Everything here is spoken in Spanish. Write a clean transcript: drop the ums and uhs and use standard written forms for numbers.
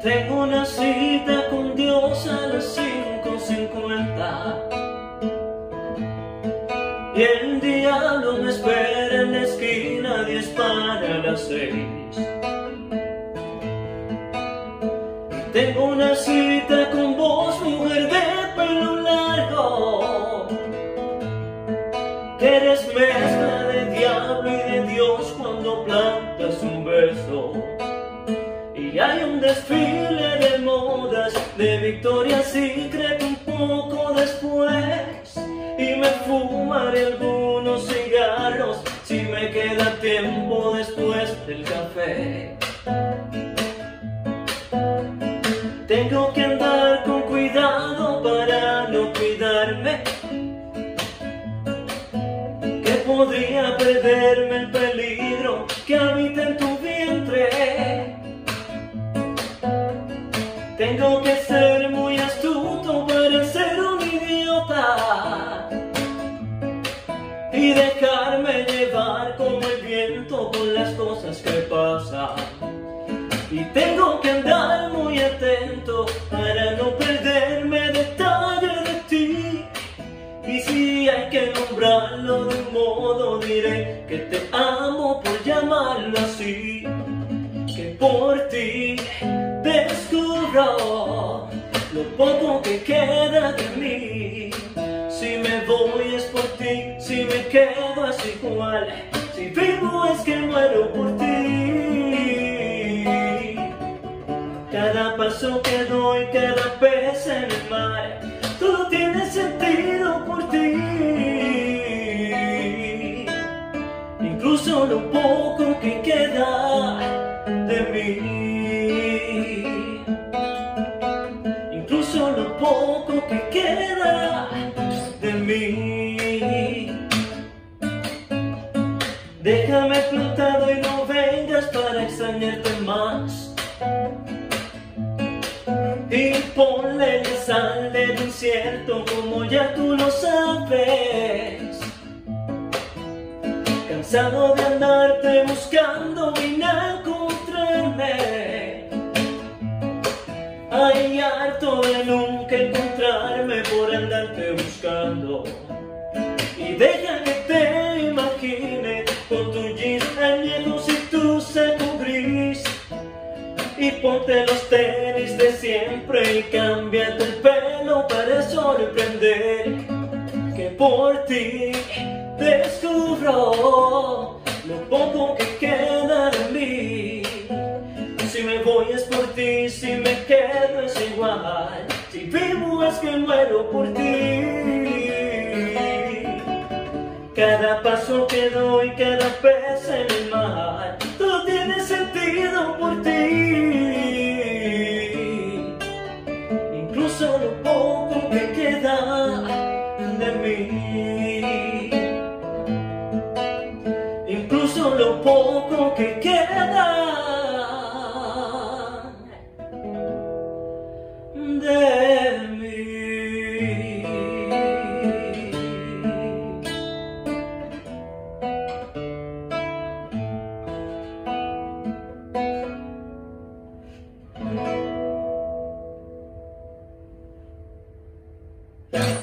Tengo una cita con Dios a las 5:50 y el diablo me espera en la esquina 10 para las 6. Tengo una cita con vos, mujer de pelo largo, que eres mezcla de diablo y de Dios cuando plantas un beso. Y hay un desfile de modas de Victoria's Secret un poco después, y me fumaré algunos cigarros si me queda tiempo después del café. Tengo que andar con cuidado para no cuidarme, que podría perderme el peligro que habita en tu vientre. Tengo que ser muy astuto para ser un idiota y dejarme llevar como el viento con las cosas que pasan. Y tengo que andar muy atento para no perderme detalle de ti. Y si hay que nombrarlo de un modo, diré que te amo por llamarlo así. Que por ti descubro lo poco que queda de mí. Si me voy es por ti, si me quedo es igual. Si vivo es que muero por ti. Cada paso que doy, cada pez en el mar, todo tiene sentido por ti. Incluso lo poco que queda de mí. Incluso lo poco que queda de mí. Déjame plantado y no vengas para extrañarte más. Y ponle la sal del desierto como ya tú lo sabes. Cansado de andarte buscando y no encontrarme. Ay, harto de nunca encontrarme por andarte buscando. Y deja que te imagine con tu jeans añejos y tu saco gris. Y ponte los tenis de siempre y cámbiate el pelo para sorprender. Que por ti descubro lo poco que queda de mí. Si me voy es por ti, si me quedo es igual. Si vivo es que muero por ti. Cada paso que doy, cada pez en el mar, todo tiene sentido por ti. Incluso lo poco que queda de mí. Incluso lo poco que queda de mí. Yeah.